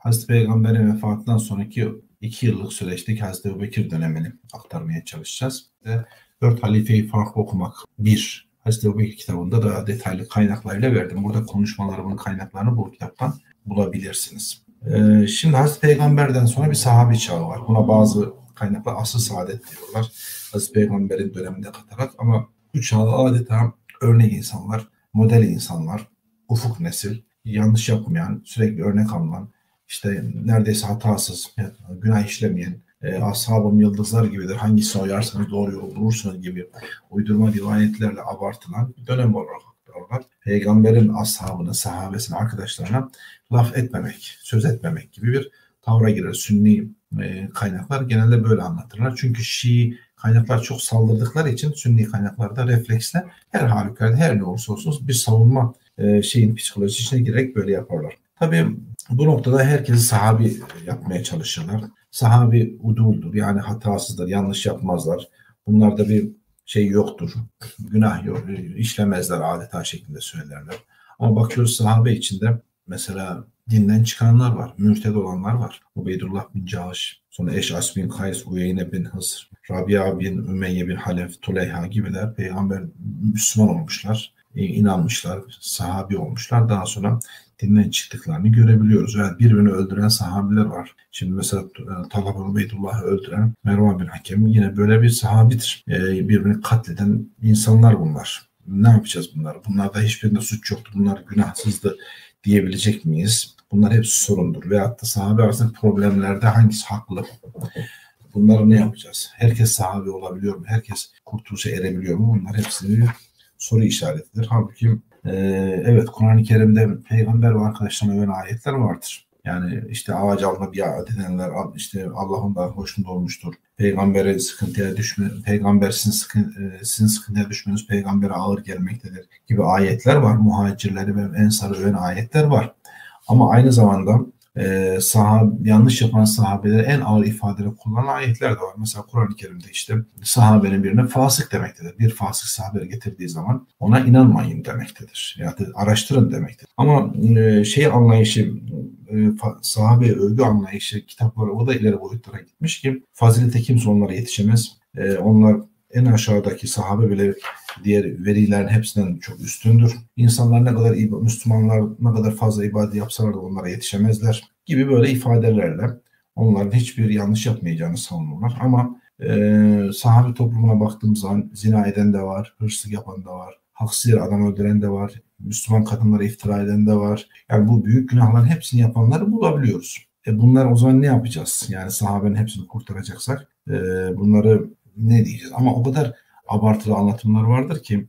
Hazreti Peygamber'in vefatından sonraki 2 yıllık süreçteki Hazreti Ebubekir dönemini aktarmaya çalışacağız. 4 halifeyi farklı okumak. 1. Hazreti Ebubekir kitabında daha detaylı kaynaklarıyla verdim. Burada konuşmalarımın kaynaklarını bu kitaptan bulabilirsiniz. Şimdi Hazreti Peygamber'den sonra bir sahabi çağı var. Buna bazı kaynaklar asr-ı saadet diyorlar. Hazreti Peygamber'in döneminde katarak, ama bu çağda adeta örnek insanlar, model insanlar, ufuk nesil, yanlış yapmayan, sürekli örnek alınan, işte neredeyse hatasız, günah işlemeyen, ashab-ı yıldızlar gibidir, hangisini oyarsanız doğru yolu bulursunuz gibi uydurma rivayetlerle abartılan bir dönem olarak aktarırlar. Peygamberin ashabını, sahabesini, arkadaşlarına laf etmemek, söz etmemek gibi bir tavra girer. Sünni kaynaklar genelde böyle anlatırlar. Çünkü Şii kaynaklar çok saldırdıkları için Sünni kaynaklarda refleksle her halükarda, her ne olursa olsun bir savunma psikolojisine girerek böyle yaparlar. Tabii bu noktada herkesi sahabi yapmaya çalışırlar. Sahabi uduldur, yani hatasızdır, yanlış yapmazlar. Bunlarda bir şey yoktur, günah yok, işlemezler adeta şeklinde söylerler. Ama bakıyoruz sahabe içinde mesela dinden çıkanlar var, mürted olanlar var. Ubeydullah bin Cahş, sonra Eş'as bin Kays, Uyeyne bin Hısr, Rabia bin Ümeyye bin Halef, Tuleyha gibiler peygamber Müslüman olmuşlar, inanmışlar, sahabi olmuşlar. Daha sonra dinden çıktıklarını görebiliyoruz. Yani birbirini öldüren sahabiler var. Şimdi mesela Talha bin Ubeydullah'ı öldüren Mervan bin Hakem yine böyle bir sahabidir. Birbirini katleden insanlar bunlar. Ne yapacağız bunlar? Bunlarda hiçbirinde suç yoktu. Bunlar günahsızdı diyebilecek miyiz? Bunlar hepsi sorundur. Veyahut da sahabe arasındaki problemlerde hangisi haklı? Bunları ne yapacağız? Herkes sahabe olabiliyor mu? Herkes kurtuluşa erebiliyor mu? Bunlar hepsini bir soru işaretidir. Halbuki evet, Kur'an-ı Kerim'de peygamber ve arkadaşlarına öven ayetler vardır. Yani işte ağaç altına biat edenler, işte Allah ondan hoşnut olmuştur. Peygambere sıkıntıya düşme, peygamber sizin sıkıntıya düşmeniz peygambere ağır gelmektedir gibi ayetler var. Muhacirleri ve ensarı öven ayetler var. Ama aynı zamanda yanlış yapan sahabeleri en ağır ifadeyle kullanan ayetler de var. Mesela Kur'an-ı Kerim'de işte sahabenin birine fasık demektedir. Bir fasık sahabe getirdiği zaman ona inanmayın demektedir. Ya da araştırın demektedir. Ama anlayışı, sahabe övgü anlayışı kitapları o da ileri boyutlara gitmiş ki fazilete kimse onlara yetişemez. Onlar en aşağıdaki sahabe bile diğer verilerin hepsinden çok üstündür. İnsanlar ne kadar Müslümanlar ne kadar fazla ibadet yapsalar da onlara yetişemezler gibi böyle ifadelerle onların hiçbir yanlış yapmayacağını savunurlar. Ama sahabe toplumuna baktığımız zaman zina eden de var, hırsızlık yapan da var, haksız yere adam öldüren de var, Müslüman kadınlara iftira eden de var. Yani bu büyük günahların hepsini yapanları bulabiliyoruz. Bunlar o zaman ne yapacağız? Yani sahabenin hepsini kurtaracaksak bunları ne diyeceğiz? Ama o kadar abartılı anlatımlar vardır ki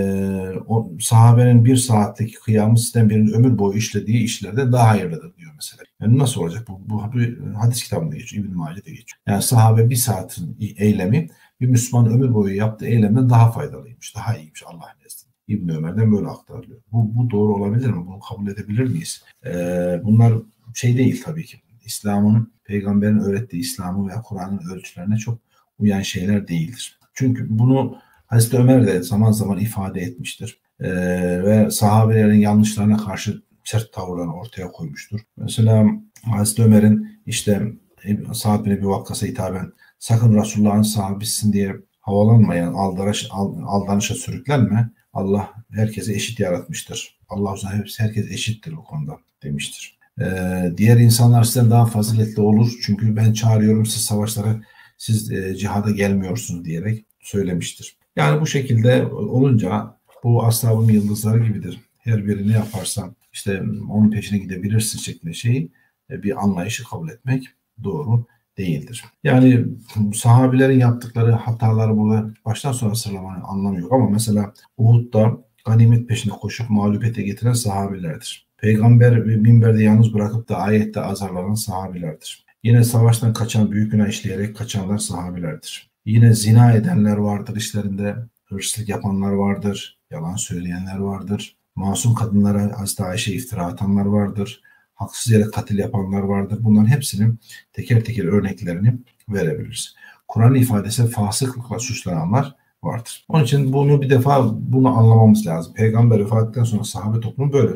o sahabenin 1 saatlik kıyamı sizden birinin ömür boyu işlediği işlerde daha hayırlıdır diyor mesela. Yani nasıl olacak? Bu hadis kitabında geçiyor, İbn-i Mace'de geçiyor. Yani sahabe 1 saatin eylemi bir Müslüman ömür boyu yaptığı eylemden daha faydalıymış, daha iyiymiş Allah nezdinde. İbn Ömer'den böyle aktarılıyor. Bu doğru olabilir mi? Bunu kabul edebilir miyiz? Bunlar değil tabii ki. İslam'ın, peygamberin öğrettiği İslam'ın veya Kur'an'ın ölçülerine çok uyan şeyler değildir. Çünkü bunu Hazreti Ömer de zaman zaman ifade etmiştir. Ve sahabelerin yanlışlarına karşı sert tavırlarını ortaya koymuştur. Mesela Hazreti Ömer'in işte Sa'd bin Ebi Vakkas'a hitaben sakın Resulullah'ın sahabesisin diye havalanmayan, aldanışa sürüklenme. Allah herkese eşit yaratmıştır. Allah uzun herkes eşittir o konuda demiştir. Diğer insanlar sizden daha faziletli olur. Çünkü ben çağırıyorum siz savaşlara, siz cihada gelmiyorsunuz diyerek söylemiştir. Yani bu şekilde olunca bu ashab-ı yıldızlar gibidir. Her biri ne yaparsa işte onun peşine gidebilirsin şeklinde bir anlayışı kabul etmek doğru değildir. Yani sahabilerin yaptıkları hataları burada baştan sona sıralamanın anlamı yok. Ama mesela Uhud'da ganimet peşine koşup mağlubiyete getiren sahabilerdir. Peygamber minberde yalnız bırakıp da ayette azarlanan sahabilerdir. Yine savaştan kaçan, büyük günah işleyerek kaçanlar sahabilerdir. Yine zina edenler vardır işlerinde, hırsızlık yapanlar vardır, yalan söyleyenler vardır. Masum kadınlara Hazreti Ayşe iftira atanlar vardır. Haksız yere katil yapanlar vardır. Bunların hepsinin teker teker örneklerini verebiliriz. Kur'an ifadesi fasıklıkla suçlananlar vardır. Onun için bunu anlamamız lazım. Peygamber vefatından sonra sahabe toplumu böyle bir toplum.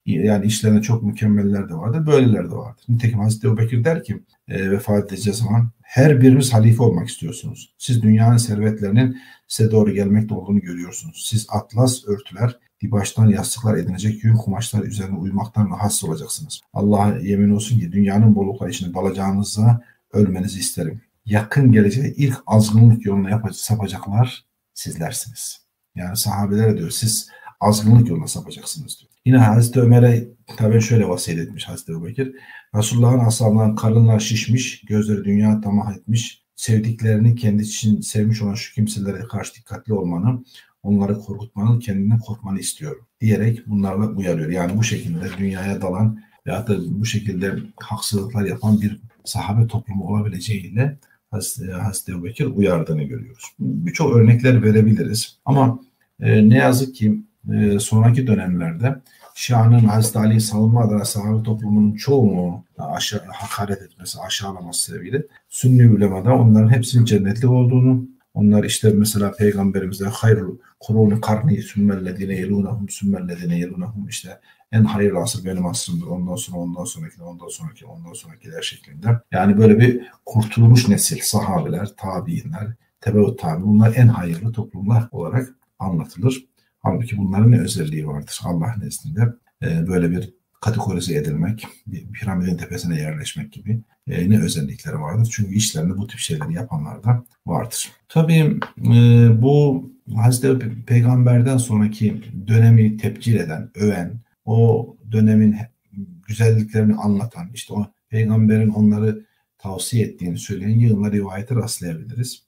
Yani işlerinde çok mükemmeller de vardır, böyleler de vardır. Nitekim Hazreti Ebubekir der ki vefat edeceği zaman her biriniz halife olmak istiyorsunuz. Siz dünyanın servetlerinin size doğru gelmekte olduğunu görüyorsunuz. Siz atlas örtüler, dibaştan yastıklar edinecek yün kumaşlar üzerine uyumaktan rahatsız olacaksınız. Allah'a yemin olsun ki dünyanın bollukları içinde dalacağınıza ölmenizi isterim. Yakın geleceğe ilk azgınlık yoluna sapacaklar sizlersiniz. Yani sahabelere diyor siz azgınlık yoluna sapacaksınız diyor. Yine Hazreti Ömer'e tabii şöyle vasiyet etmiş Hazreti Ebubekir. Resulullah'ın ashabından karınlar şişmiş, gözleri dünya tamah etmiş, sevdiklerini kendi için sevmiş olan şu kimselere karşı dikkatli olmanı, onları korkutmanı, kendinden korkmanı istiyorum diyerek bunlarla uyarıyor. Yani bu şekilde dünyaya dalan veyahut da bu şekilde haksızlıklar yapan bir sahabe toplumu olabileceğiyle Hazreti Ebubekir uyardığını görüyoruz. Birçok örnekler verebiliriz ama ne yazık ki sonraki dönemlerde Şia'nın Hazreti Ali'yi savunma adına sahabe toplumunun çoğunu hakaret etmesi, aşağılaması sebebiyle Sünni ulemada onların hepsinin cennetli olduğunu, onlar işte mesela Peygamberimize hayrul kuruni karni sümmellezine yelunahum sümmellezine yelunahum işte en hayırlı asır benim asrımdır. Ondan sonra ondan sonraki ondan sonraki ondan sonrakiler şeklinde. Yani böyle bir kurtulmuş nesil sahabeler, tabiinler, tebeut tabi bunlar en hayırlı toplumlar olarak anlatılır. Halbuki bunların ne özelliği vardır Allah nezdinde böyle bir kategorize edilmek, bir piramidin tepesine yerleşmek gibi ne özellikleri vardır. Çünkü işlerinde bu tip şeyleri yapanlar da vardır. Tabii bu Hazreti Peygamber'den sonraki dönemi tepkil eden, öven, o dönemin güzelliklerini anlatan, işte o peygamberin onları tavsiye ettiğini söyleyen yığınla rivayete rastlayabiliriz.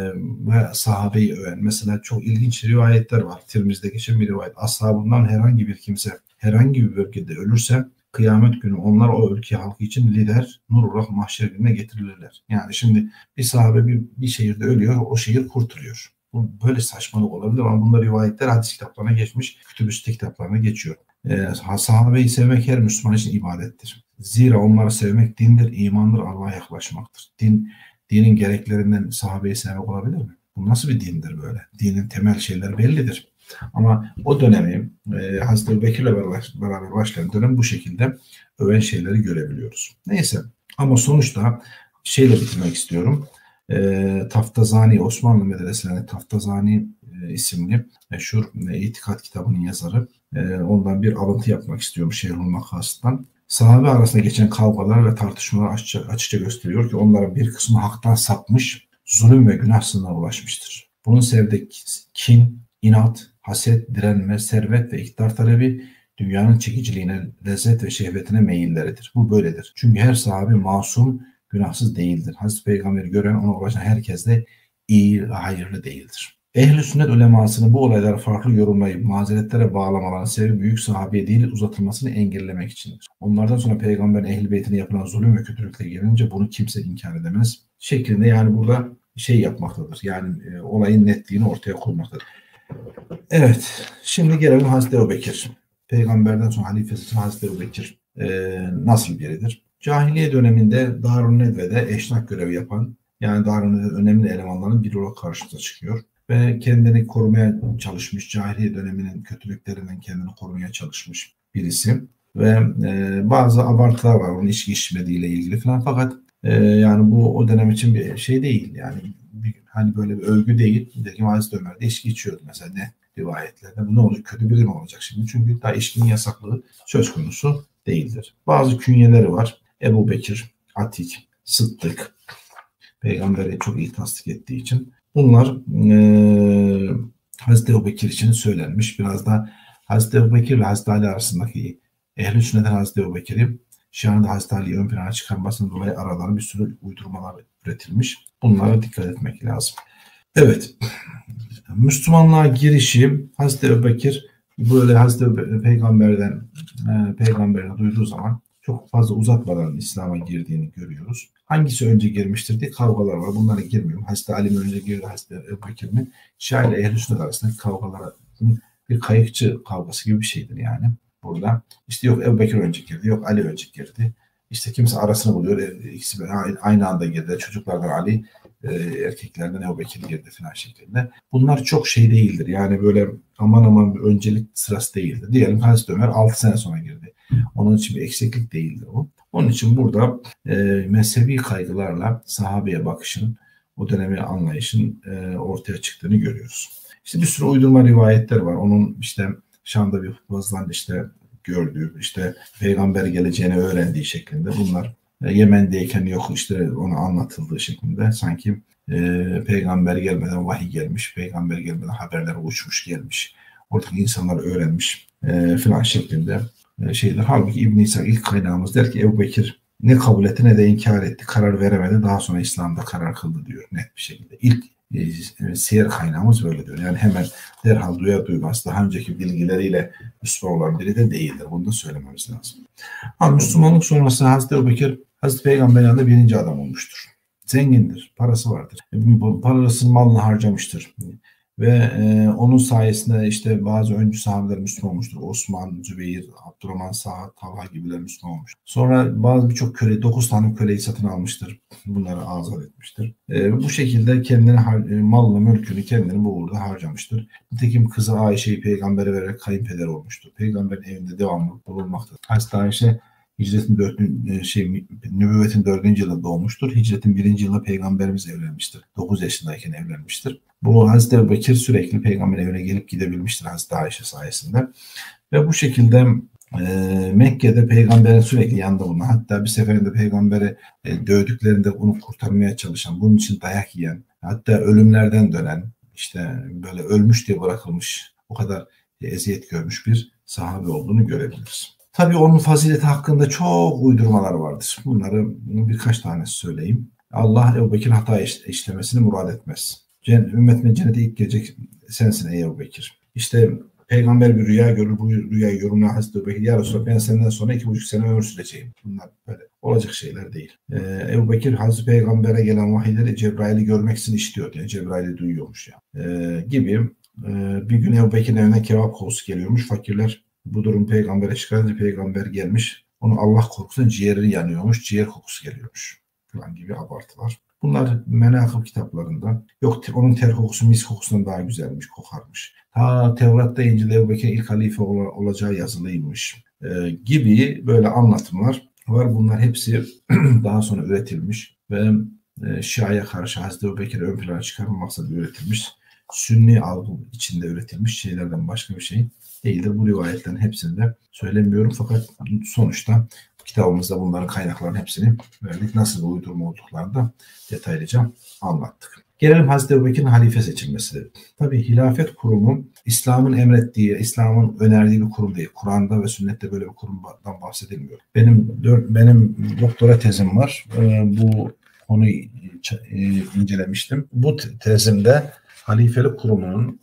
Ve sahabeyi öven. Mesela çok ilginç rivayetler var. Tirmiz'de geçen bir rivayet. Ashabından herhangi bir kimse herhangi bir bölgede ölürse kıyamet günü onlar o ülke halkı için lider, nurullah mahşer gününe getirilirler. Yani şimdi bir sahabe bir şehirde ölüyor, o şehir kurtuluyor. Bu böyle saçmalık olabilir ama bunda rivayetler hadis kitaplarına geçmiş, kütüb-i kitaplarına geçiyor. Sahabeyi sevmek her Müslüman için ibadettir. Zira onları sevmek dindir, imandır, Allah'a yaklaşmaktır. Dinin gereklerinden sahabeyi sevmek olabilir mi? Bu nasıl bir dindir böyle? Dinin temel şeyleri bellidir. Ama o dönemi Hazreti Ebubekir'le beraber başlayan dönem bu şekilde öven şeyleri görebiliyoruz. Neyse ama sonuçta şeyle bitirmek istiyorum. Taftazani, Osmanlı medreselerinde Taftazani isimli meşhur itikat kitabının yazarı. Ondan bir alıntı yapmak istiyorum Şerhül Makas'tan. Sahabe arasında geçen kavgalar ve tartışmalar açıkça gösteriyor ki onların bir kısmı haktan sapmış, zulüm ve günah sınırına ulaşmıştır. Bunun sebebi kin, inat, haset, direnme, servet ve iktidar talebi, dünyanın çekiciliğine, lezzet ve şehvetine meyilleridir. Bu böyledir. Çünkü her sahabe masum, günahsız değildir. Hazreti Peygamber'i gören ona ulaşan herkes de iyi ve hayırlı değildir. Ehl-i sünnet ulemasının bu olayları farklı yorumlayıp mazeretlere bağlamaların sebebi büyük sahabeye değil uzatılmasını engellemek içindir. Onlardan sonra peygamberin ehl-i beytine yapılan zulüm ve kötülükle gelince bunu kimse inkar edemez şeklinde yani burada şey yapmaktadır. Yani olayın netliğini ortaya koymaktadır. Evet, şimdi gelelim Hazreti Ebubekir. Peygamberden sonra halifesi Hazreti Ebubekir nasıl biridir? Cahiliye döneminde Darun Nedve'de eşnak görevi yapan yani Darun Nedve'de önemli elemanların biri olarak karşımıza çıkıyor. Ve kendini korumaya çalışmış, cahiliye döneminin kötülüklerinden kendini korumaya çalışmış birisi. Ve bazı abartılar var onun içki içmediğiyle ilgili falan fakat yani bu o dönem için bir şey değil yani hani böyle bir övgü değil. Nitekim Hazreti Ömer de içki içiyordu mesela ne rivayetlerde. Bu ne olacak? Kötü biri mi olacak şimdi? Çünkü daha içkinin yasaklığı söz konusu değildir. Bazı künyeleri var. Ebubekir, Atik, Sıddık. Peygamberi çok iyi tasdik ettiği için. Bunlar Hazreti Ebubekir için söylenmiş. Biraz da Hazreti Ebubekir ve Hazreti Ali arasındaki Ehl-i Sünnet'in Hazreti Ebubekir'i Şia'nın Hazreti Ali'yi ön plana çıkarmasından dolayı aralarında bir sürü uydurmalar üretilmiş. Bunlara dikkat etmek lazım. Evet. Müslümanlığa girişi Hazreti Ebubekir böyle Hazreti Peygamberden duyduğu zaman çok fazla uzatmadan İslam'a girdiğini görüyoruz. Hangisi önce girmiştir diye kavgalar var. Bunlara girmiyorum. Hazreti Ali mi önce girdi, Hazreti Ebubekir mi? Şia ile Ehl-i Sünnet arasındaki kavgalara bir kayıkçı kavgası gibi bir şeydir yani. Burada işte yok Ebubekir önce girdi, yok Ali önce girdi. İşte kimisi arasını buluyor. İkisi aynı anda girdi. Çocuklardan Ali, erkeklerden Ebu Bekir girdi falan şeklinde. Bunlar çok şey değildir. Yani böyle aman aman bir öncelik sırası değildir. Diyelim Hazreti Ömer 6 sene sonra girdi. Onun için bir eksiklik değildir bu. Onun için burada mezhebi kaygılarla sahabeye bakışın, o dönemi anlayışın ortaya çıktığını görüyoruz. İşte bir sürü uydurma rivayetler var. Onun işte Şam'da bir hutbazdan işte gördüğü, işte peygamber geleceğini öğrendiği şeklinde bunlar Yemen'deyken yok işte ona anlatıldığı şeklinde sanki peygamber gelmeden vahiy gelmiş, peygamber gelmeden haberler uçmuş gelmiş. Oradaki insanlar öğrenmiş filan şeklinde şeyler. Halbuki İbn İsa ilk kaynağımız der ki Ebu Bekir ne kabul etti ne de inkar etti. Karar veremedi. Daha sonra İslam'da karar kıldı diyor net bir şekilde. İlk siyer kaynağımız böyle diyor. Yani hemen derhal duyar duymaz daha önceki bilgileriyle Müslüman olan biri de değildir. Bunu da söylememiz lazım. Ama Müslümanlık sonrası Hazreti Ebu Bekir Hazreti Peygamber'in yanında birinci adam olmuştur. Zengindir, parası vardır. Parasını malını harcamıştır. Ve onun sayesinde işte bazı öncü sahabeler Müslüman olmuştur. Osman, Zübeyir, Abdurrahman, Sa'd, Talha gibiler Müslüman olmuş. Sonra birçok köle, 9 tane köleyi satın almıştır. Bunları azat etmiştir. Bu şekilde kendini, malını, mülkünü kendini bu uğurda harcamıştır. Nitekim kızı Ayşe'yi peygambere vererek kayınpeder olmuştur. Peygamberin evinde devamlı bulunmaktadır. Hazreti Ayşe Hicretin 4. nübüvvetin 4. yılında doğmuştur. Hicretin 1. yılında peygamberimiz evlenmiştir. 9 yaşındayken evlenmiştir. Bu Hazreti Ebu Bekir sürekli peygamberin evine gelip gidebilmiştir Hazreti Ayşe sayesinde. Ve bu şekilde Mekke'de peygamberin sürekli yanında bulunan, hatta bir seferinde peygamberi dövdüklerinde onu kurtarmaya çalışan, bunun için dayak yiyen, hatta ölümlerden dönen, işte böyle ölmüş diye bırakılmış, o kadar eziyet görmüş bir sahabe olduğunu görebiliriz. Tabii onun fazileti hakkında çok uydurmalar vardır. Bunları birkaç tanesi söyleyeyim. Allah Ebu Bekir'in hata işlemesini murad etmez. Ümmetine cennete ilk gelecek sensin ey Ebu Bekir. İşte peygamber bir rüya görür, bu rüyayı yorumlayan Hazreti Ebu Bekir, ya Resulallah ben senden sonra 2,5 sene ömür süreceğim. Bunlar böyle olacak şeyler değil. Ebu Bekir Hazreti Peygamber'e gelen vahiyleri Cebrail'i görmek için istiyor diye. Cebrail'i duyuyormuş ya. Gibi bir gün Ebu Bekir'in evine kebap kokusu geliyormuş. Fakirler bu durum peygambere çıkarınca peygamber gelmiş. Onu Allah korkusundan ciğeri yanıyormuş. Ciğer kokusu geliyormuş. Falan gibi abartılar. Bunlar menakıb kitaplarında. Yok onun ter kokusu mis kokusundan daha güzelmiş, kokarmış. Ta Tevrat'ta İncil'de Ebu Bekir ilk halife olacağı yazılıymış. Gibi böyle anlatımlar var. Bunlar hepsi daha sonra üretilmiş ve Şia'ya karşı Hazreti Ebu Bekir'i ön plana çıkarma maksadıyla üretilmiş. Sünni algı içinde üretilmiş şeylerden başka bir şey değildir. Bu rivayetlerin hepsini de söylemiyorum fakat sonuçta kitabımızda bunların kaynaklarının hepsini verdik. Nasıl bir uydurma olduklarını da detaylıca anlattık. Gelelim Hazreti Ebubekir'in halife seçilmesi. Tabii hilafet kurumu İslam'ın emrettiği, İslam'ın önerdiği bir kurum değil. Kur'an'da ve sünnette böyle bir kurumdan bahsedilmiyor. Benim doktora tezim var. Bu konuyu incelemiştim. Bu tezimde halifelik kurumunun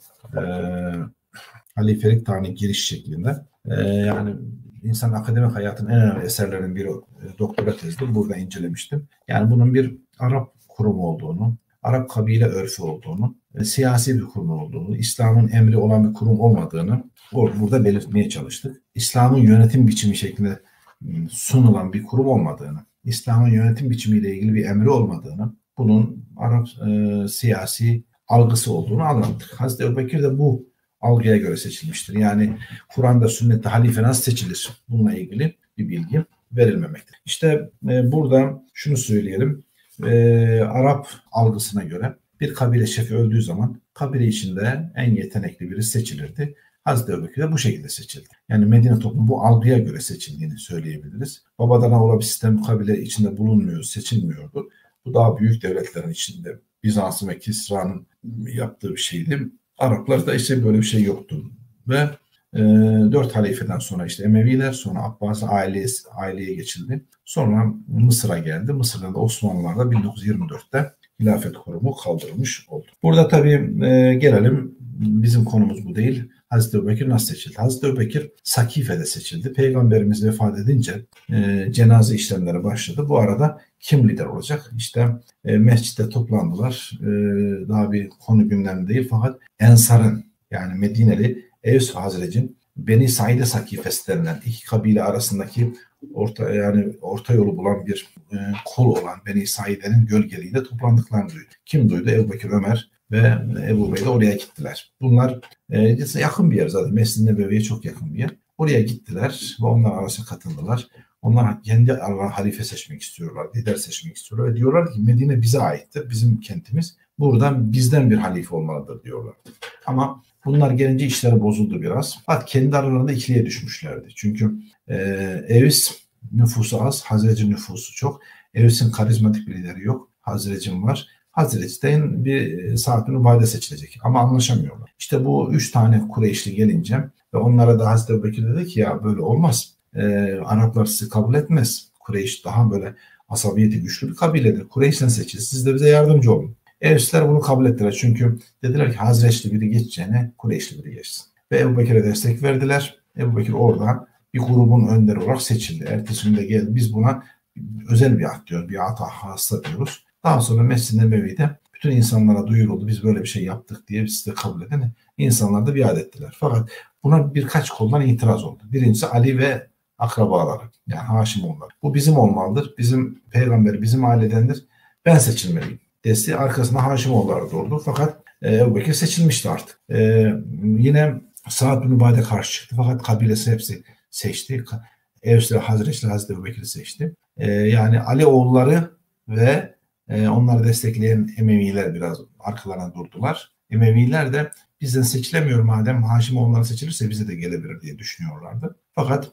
halifelik tarihine giriş şeklinde yani insan akademik hayatının en önemli eserlerinin biri doktora tezdir. Burada incelemiştim. Yani bunun bir Arap kurumu olduğunu, Arap kabile örfü olduğunu, siyasi bir kurum olduğunu, İslam'ın emri olan bir kurum olmadığını burada belirtmeye çalıştık. İslam'ın yönetim biçimi şeklinde sunulan bir kurum olmadığını, İslam'ın yönetim biçimiyle ilgili bir emri olmadığını, bunun Arap siyasi algısı olduğunu anlattık. Hazreti Ebubekir de bu algıya göre seçilmiştir. Yani Kur'an'da, sünnette halife nasıl seçilir? Bununla ilgili bir bilgi verilmemektedir. İşte burada şunu söyleyelim. Arap algısına göre bir kabile şefi öldüğü zaman kabile içinde en yetenekli biri seçilirdi. Hazreti Ebubekir de bu şekilde seçildi. Yani Medine toplumu bu algıya göre seçildiğini söyleyebiliriz. Babadan oğula bir sistem kabile içinde bulunmuyor, seçilmiyordu. Bu daha büyük devletlerin içinde Bizans'ın ve Kisra'nın yaptığı bir şeydi. Araplarda işte böyle bir şey yoktu. Ve 4 halifeden sonra işte Emeviler, sonra Abbas aileye geçildi. Sonra Mısır'a geldi. Mısır'da da Osmanlılar'da 1924'te hilafet kurumu kaldırılmış oldu. Burada tabii gelelim, bizim konumuz bu değil. Hazreti Ebubekir nasıl seçildi? Hazreti Ebubekir Sakife'de seçildi. Peygamberimiz vefat edince cenaze işlemleri başladı. Bu arada kim lider olacak? İşte mescitte toplandılar. Daha bir konu gündemde değil fakat Ensar'ın yani Medineli Evs Hazret'in Beni Saide Sakifesi denilen iki kabile arasındaki orta yolu bulan bir kol olan Beni Saide'nin gölgeliğinde toplandıklarını duydu. Kim duydu? Ebubekir, Ömer ve Ebu Ubeyde oraya gittiler. Bunlar yakın bir yer zaten. Mescid-i Nebevi'ye çok yakın bir yer. Oraya gittiler ve onlar arasına katıldılar. Onlar kendi halife seçmek istiyorlar, lider seçmek istiyorlar ve diyorlar ki Medine bize aittir, bizim kentimiz. Buradan bizden bir halife olmalıdır diyorlar. Ama bunlar gelince işleri bozuldu biraz. Fakat kendi aralarında ikiliye düşmüşlerdi. Çünkü Evs nüfusu az, Hazreci nüfusu çok. Evs'in karizmatik bir lideri yok. Hazrec'in var. Hazreç'ten bir Sa'd bin Ubade seçilecek ama anlaşamıyorlar. İşte bu 3 tane Kureyşli gelince ve onlara da Hazreti Ebubekir dedi ki ya böyle olmaz. Araplar sizi kabul etmez. Kureyş daha böyle asabiyeti güçlü bir kabiledir. Kureyş'ten seçil. Siz de bize yardımcı olun. Evsler bunu kabul ettiler. Çünkü dediler ki Hazreçli biri geçeceğine Kureyşli biri geçsin. Ve Ebubekir'e destek verdiler. Ebubekir oradan bir grubun önderi olarak seçildi. Ertesi günde geldi. Biz buna özel biat diyoruz. Biat-ı hassa diyoruz. Daha sonra Mescid-i Nebevi'de bütün insanlara duyuruldu. Biz böyle bir şey yaptık diye siz de kabul edin. İnsanlar da biat ettiler. Fakat buna birkaç koldan itiraz oldu. Birincisi Ali ve akrabaları. Yani Haşimoğulları. Bu bizim olmalıdır. Bizim peygamber bizim ailedendir. Ben seçilmeliyim. Desteği arkasında Haşimoğulları da oldu. Fakat Ebubekir seçilmişti artık. Yine Sa'd bin Ubade karşı çıktı. Fakat kabilesi hepsi seçti. Evsler, Hazreçli, Hazreti Ebubekir'i seçti. Yani Ali oğulları ve onları destekleyen Emeviler biraz arkalarına durdular. Emeviler de bizden seçilemiyor madem Haşimoğulları seçilirse bize de gelebilir diye düşünüyorlardı. Fakat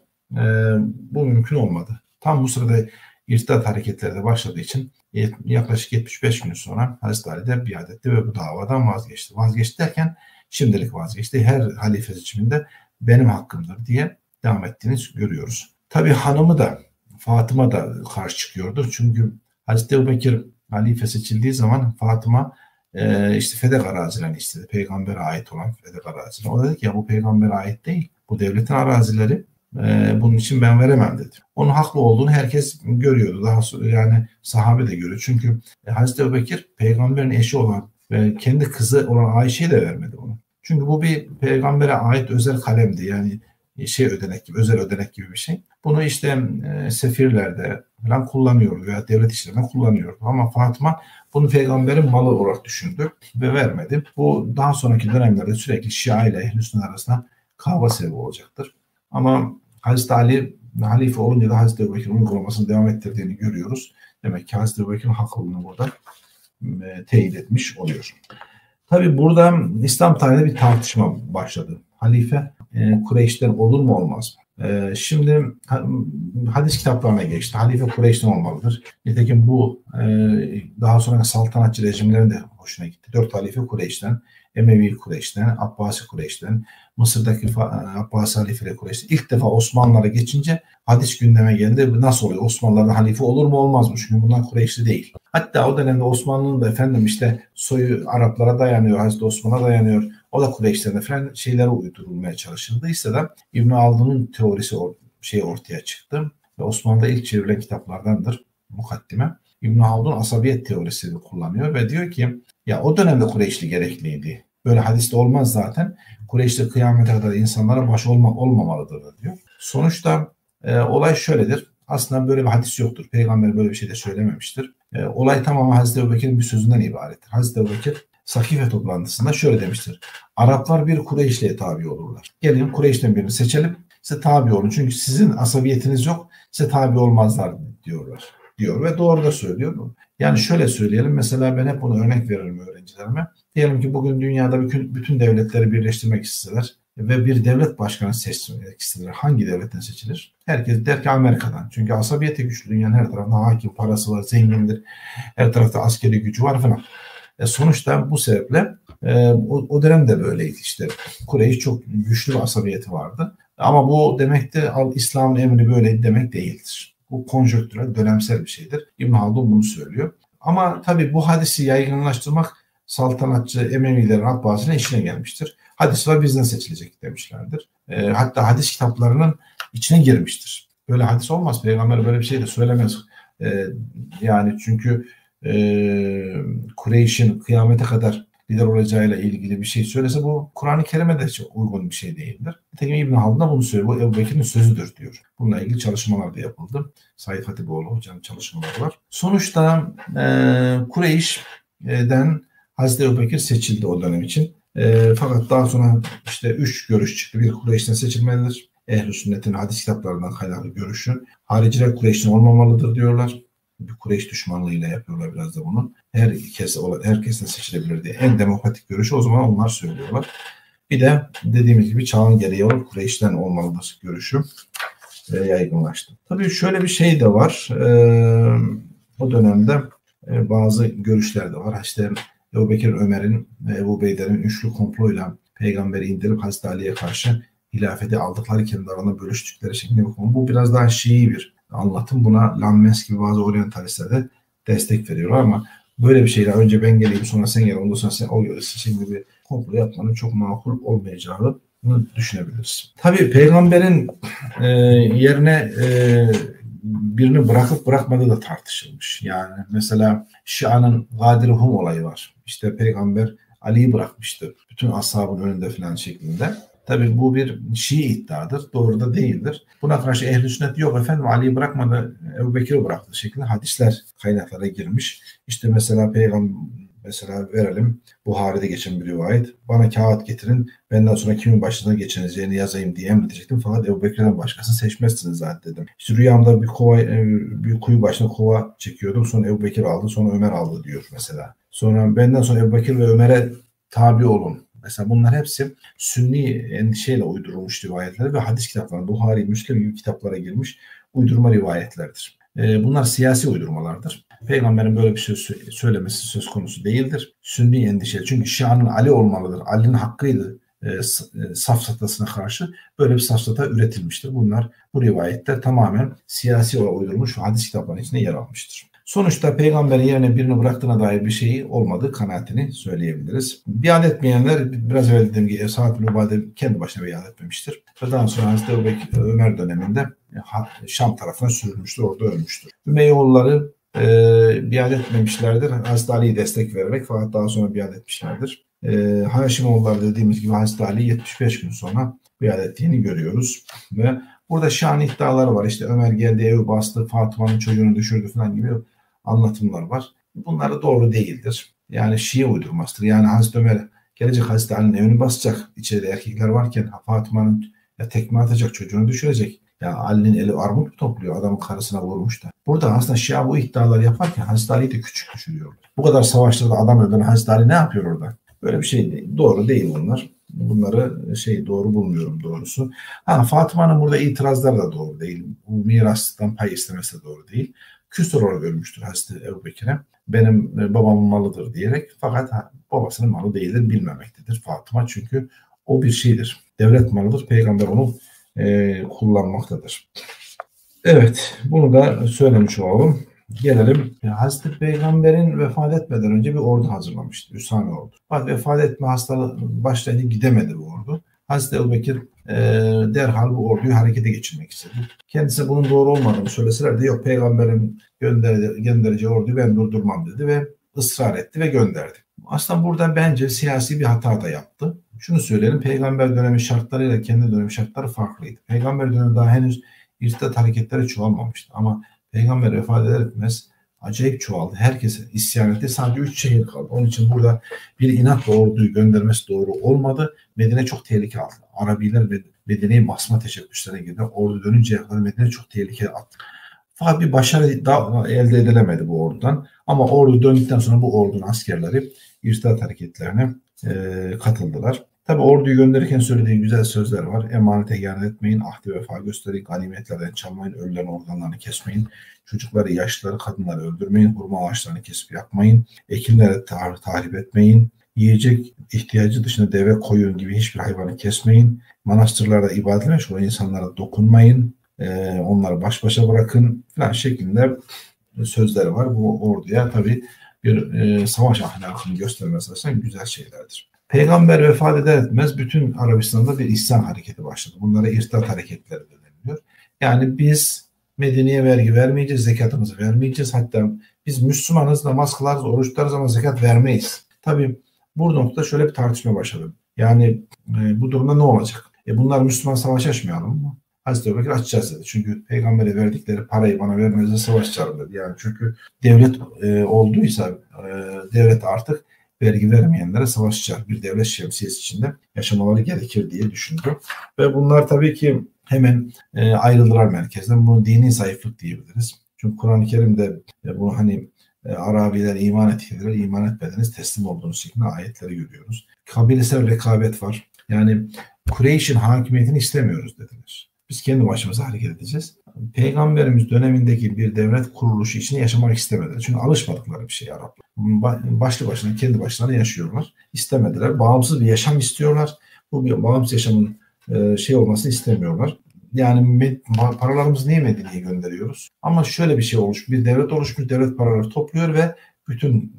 bu mümkün olmadı. Tam bu sırada irtidat hareketleri de başladığı için yaklaşık 75 gün sonra Hazreti Ali de biat etti ve bu davadan vazgeçti. Vazgeçti derken şimdilik vazgeçti. Her halife seçiminde benim hakkımdır diye devam ettiğini görüyoruz. Tabii hanımı da Fatıma da karşı çıkıyordu. Çünkü Hazreti Ebubekir halife seçildiği zaman Fatıma işte Fedek arazilerini istedi. Peygamber'e ait olan Fedek arazileri. O dedi ki ya bu peygambere ait değil. Bu devletin arazileri. Bunun için ben veremem dedi. Onun haklı olduğunu herkes görüyordu. Daha sonra yani sahabe de görüyor. Çünkü Hazreti Ebubekir peygamberin eşi olan ve kendi kızı olan Ayşe'yi de vermedi onu. Çünkü bu bir peygambere ait özel kalemdi. Yani ödenek gibi, özel ödenek gibi bir şey. Bunu işte sefirlerde falan kullanıyordu veya devlet işlerinde kullanıyordu. Ama Fatıma bunu peygamberin malı olarak düşündü ve vermedi. Bu daha sonraki dönemlerde sürekli Şia ile Ehl-i Sünnet arasında kavga sebebi olacaktır. Ama Hazreti Ali halife olunca da Hazreti Ebubekir'in uygulamasını devam ettirdiğini görüyoruz. Demek ki Hazreti Ebubekir'in haklılığını burada teyit etmiş oluyor. Tabii burada İslam tarihinde bir tartışma başladı. Halife Kureyş'ten olur mu olmaz mı? Şimdi hadis kitaplarına geçti. Halife Kureyş'ten olmalıdır. Nitekim bu daha sonra saltanatçı rejimlerin de hoşuna gitti. 4 halife Kureyş'ten, Emevi Kureyş'ten, Abbasi Kureyş'ten, Mısır'daki Abbasi halifeleri Kureyş'ten. İlk defa Osmanlılara geçince hadis gündeme geldi. Nasıl oluyor? Osmanlılardan halife olur mu olmaz mı? Çünkü bunlar Kureyşli değil. Hatta o dönemde Osmanlı'nın da efendim işte soyu Araplara dayanıyor, Hazreti Osman'a dayanıyor. O da Kureyşlerine falan şeylere uydurulmaya çalışıldıysa da İbn Haldun'un teorisi ortaya çıktı. Ve Osmanlı'da ilk çevrilen kitaplardandır mukaddime. İbn Haldun asabiyet teorisini kullanıyor ve diyor ki ya o dönemde Kureyşli gerekliydi. Böyle hadiste olmaz zaten. Kureyşli kıyamete kadar insanlara baş olmamalıdır diyor. Sonuçta olay şöyledir. Aslında böyle bir hadis yoktur. Peygamber böyle bir şey de söylememiştir. Olay tamamen Hazreti Ebubekir'in bir sözünden ibarettir. Hazreti Ebubekir Sakife toplantısında şöyle demiştir. Araplar bir Kureyşli'ye tabi olurlar. Gelin Kureyş'ten birini seçelim. Size tabi olun. Çünkü sizin asabiyetiniz yok. Size tabi olmazlar diyor ve doğru da söylüyor. Yani şöyle söyleyelim. Mesela ben hep bunu örnek veririm öğrencilerime. Diyelim ki bugün dünyada bütün devletleri birleştirmek isteseler ve bir devlet başkanı seçmek isteseler hangi devletten seçilir? Herkes der ki Amerika'dan. Çünkü asabiyeti güçlü. Dünyanın her tarafında hakim, parası var, zengindir. Her tarafta askeri gücü var falan. Sonuçta bu sebeple o dönemde böyleydi işte. Kureyş çok güçlü bir asabiyeti vardı. Ama bu demek de İslam'ın emri böyle demek değildir. Bu konjonktürel, dönemsel bir şeydir. İbn Haldun bunu söylüyor. Ama tabii bu hadisi yaygınlaştırmak saltanatçı Emevilerin Abbasi'nin işine gelmiştir. Hadis var bizden seçilecek demişlerdir. Hatta hadis kitaplarının içine girmiştir. Böyle hadis olmaz. Peygamber böyle bir şey de söylemez. Yani çünkü Kureyş'in kıyamete kadar lider olacağıyla ilgili bir şey söylese bu Kur'an-ı Kerim'e de hiç uygun bir şey değildir. Nitekim İbn Haldun da bunu söylüyor. Bu Ebu Bekir'in sözüdür diyor. Bununla ilgili çalışmalar da yapıldı. Said Hatipoğlu hocanın çalışmaları var. Sonuçta Kureyş'den Hazreti Ebu Bekir seçildi o dönem için. Fakat daha sonra işte 3 görüş çıktı. Bir, Kureyş'ten seçilmelidir. Ehl-i Sünnet'in hadis kitaplarından kaynaklı görüşü. Hariciler Kureyş'ten olmamalıdır diyorlar. Bir Kureyş düşmanlığıyla yapıyorlar biraz da bunu. Herkesten seçilebilir diye. En demokratik görüşü o zaman onlar söylüyorlar. Bir de dediğimiz gibi çağın gereği olup Kureyş'ten olmalıdır görüşü yaygınlaştı. Tabii şöyle bir şey de var. O dönemde bazı görüşler de var. İşte Ebu Bekir, Ömer'in ve Ebu Beyder'in üçlü komployla peygamberi indirip Hazreti Ali'ye karşı hilafeti aldıkları kendi aralarında bölüştükleri şeklinde bir konu. Bu biraz daha Şii bir anlatım. Buna Lammes gibi bazı oryantalistler de destek veriyorlar ama böyle bir şeyle önce ben geleyim sonra sen gel ondan sonra sen o görürsün şeklinde bir komplo yapmanın çok makul olmayacağını düşünebiliriz. Tabii peygamberin yerine birini bırakıp bırakmadığı da tartışılmış. Yani mesela Şia'nın Gadir Hum olayı var. İşte peygamber Ali'yi bırakmıştı. Bütün ashabın önünde falan şeklinde. Tabii bu bir Şii iddiadır. Doğru da değildir. Buna karşı Ehl-i Sünnet yok efendim Ali'yi bırakmadı, Ebu Bekir'i bıraktı şeklinde hadisler kaynaklara girmiş. İşte mesela verelim Buhari'de geçen bir rivayet. Bana kağıt getirin benden sonra kimin başına geçineceğini yazayım diye emredecektim. Fakat Ebu Bekir'den başkasını seçmezsiniz zaten dedim. İşte rüyamda bir kuyu başına kova çekiyordum. Sonra Ebu Bekir aldı sonra Ömer aldı diyor mesela. Sonra benden sonra Ebu Bekir ve Ömer'e tabi olun. Mesela bunlar hepsi Sünni endişeyle uydurulmuş rivayetler ve hadis kitapları, Buhari, Müslim gibi kitaplara girmiş uydurma rivayetlerdir. Bunlar siyasi uydurmalardır. Peygamberin böyle bir şey söylemesi söz konusu değildir. Sünni endişe. Çünkü Şia'nın Ali olmalıdır. Ali'nin hakkıydı safsatasına karşı böyle bir safsata üretilmiştir. Bu rivayetler tamamen siyasi olarak uydurulmuş ve hadis kitaplarının içinde yer almıştır. Sonuçta peygamberin yerine birini bıraktığına dair bir şey olmadığı kanaatini söyleyebiliriz. Biat etmeyenler biraz evvel dediğim gibi Sa'd bin Ubade kendi başına biat etmemiştir. Ve daha sonra Hazreti Ebu Bekir Ömer döneminde Şam tarafına sürülmüştür, orada ölmüştür. Ümeyyoğulları biat etmemişlerdir. Hazreti Ali'yi destek vererek fakat daha sonra biat etmişlerdir. Haşimoğulları dediğimiz gibi Hazreti Ali 75 gün sonra biat ettiğini görüyoruz. Ve burada şan iddiaları var. İşte Ömer geldi evi bastı, Fatıma'nın çocuğunu düşürdü falan gibi anlatımlar var. Bunlar doğru değildir. Yani Şii uydurmasıdır. Yani Hazreti Ömer gelecek Hazreti Ali'nin evini basacak. İçeride erkekler varken Fatıma'nın tekme atacak, çocuğunu düşürecek. Ya Ali'nin eli armut mu topluyor? Adamın karısına vurmuş da. Burada aslında Şia bu iddiaları yaparken Hazreti Ali'yi de küçük düşürüyor. Bu kadar savaşlarda adam öldüren Hazreti Ali ne yapıyor orada? Böyle bir şey değil. Doğru değil bunlar. Bunları doğru bulmuyorum doğrusu. Fatıma'nın burada itirazları da doğru değil. Bu mirastan pay istemesi de doğru değil. Küstür olarak ölmüştür Hazreti Ebu Bekir'e. Benim babamın malıdır diyerek fakat babasının malı değildir bilmemektedir Fatıma. Çünkü o bir şeydir. Devlet malıdır. Peygamber onu kullanmaktadır. Evet, bunu da söylemiş olalım. Gelelim. Hazreti Peygamber'in vefat etmeden önce bir ordu hazırlamıştı. Üsame ordu. Vefat etme hastalığı başlayınca gidemedi bu ordu. Hazreti Ebu Bekir derhal bu orduyu harekete geçirmek istedi. Kendisi bunun doğru olmadığını söyleseler de yok Peygamber'in göndereceği orduyu ben durdurmam dedi ve ısrar etti ve gönderdi. Aslında burada bence siyasi bir hata da yaptı. Şunu söyleyelim, Peygamber dönemi şartlarıyla kendi dönemi şartları farklıydı. Peygamber dönemi daha henüz irtidat hareketleri çoğalmamıştı ama Peygamber vefat eder etmez acayip çoğaldı. Herkes isyan etti. Sadece 3 şehir kaldı. Onun için burada bir inatla orduyu göndermesi doğru olmadı. Medine çok tehlike aldı. Arabiler Medine'yi basma teşebbüslerine girdi. Ordu dönünceye kadar Medine çok tehlikeli attı. Fakat bir başarı da elde edilemedi bu ordudan. Ama ordu döndükten sonra bu ordunun askerleri irtidat hareketlerine katıldılar. Tabi orduyu gönderirken söylediği güzel sözler var. Emanete ihanet etmeyin, ahdi vefa gösterin, ganimetlerden çalmayın, ölülerin organlarını kesmeyin, çocukları, yaşlıları, kadınları öldürmeyin, hurma ağaçlarını kesip yakmayın, ekinleri tahrip etmeyin, yiyecek ihtiyacı dışında deve, koyun gibi hiçbir hayvanı kesmeyin, manastırlarda ibadet etmiş olan insanlara dokunmayın, onları baş başa bırakın falan şeklinde sözleri var. Bu orduya tabi bir savaş ahlakını göstermesi açısından güzel şeylerdir. Peygamber vefat eder etmez bütün Arabistan'da bir isyan hareketi başladı. Bunlara irtidat hareketleri de deniliyor. Yani biz Medine'ye vergi vermeyeceğiz, zekatımızı vermeyeceğiz. Hatta biz Müslümanız, namaz kılarız, oruç tutarız ama zekat vermeyiz. Tabii Bu noktada şöyle bir tartışma başladı. Yani bu durumda ne olacak? Bunlar Müslüman, savaş açmayalım mı? Hazreti Ebubekir açacağız dedi. Çünkü peygambere verdikleri parayı bana vermenize savaş açarım dedi. Yani çünkü devlet olduysa devlet artık vergi vermeyenlere savaş açar. Bir devlet şemsiyesi içinde yaşamaları gerekir diye düşündü. Ve bunlar tabii ki hemen ayrıldılar merkezden. Bunu dini zayıflık diyebiliriz. Çünkü Kur'an-ı Kerim'de bunu hani Arabiler iman ettiler, iman etmediniz, teslim olduğunuz şeklinde ayetleri görüyoruz. Kabilesel rekabet var. Yani Kureyş'in hakimiyetini istemiyoruz dediler. Biz kendi başımıza hareket edeceğiz. Peygamberimiz dönemindeki bir devlet kuruluşu içinde yaşamak istemediler. Çünkü alışmadıkları bir şey Araplar. Başlı başına kendi başlarına yaşıyorlar. İstemediler. Bağımsız bir yaşam istiyorlar. Bu bir bağımsız yaşamın olmasını istemiyorlar. Yani paralarımızı niye Medine'ye gönderiyoruz? Ama şöyle bir şey olmuş. Bir devlet oluşmuş. Devlet paraları topluyor ve bütün